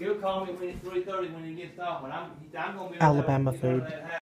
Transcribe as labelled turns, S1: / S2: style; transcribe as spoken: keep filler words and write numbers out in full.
S1: He'll call me when it's three thirty when he gets off, and I'm, I'm gonna be
S2: Alabama food.